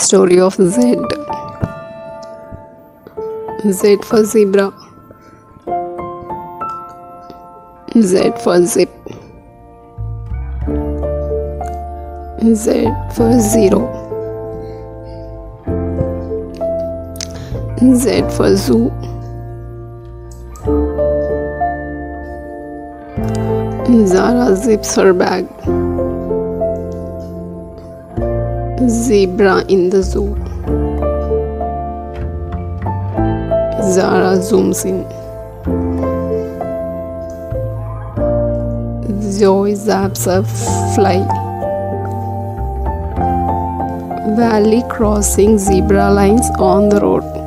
Story of Z. Z for zebra. Z for zip. Z for zero. Z for zoo. Zara zips her bag. Zebra in the zoo. Zara zooms in. Joy zaps a fly. Valley crossing zebra lines on the road.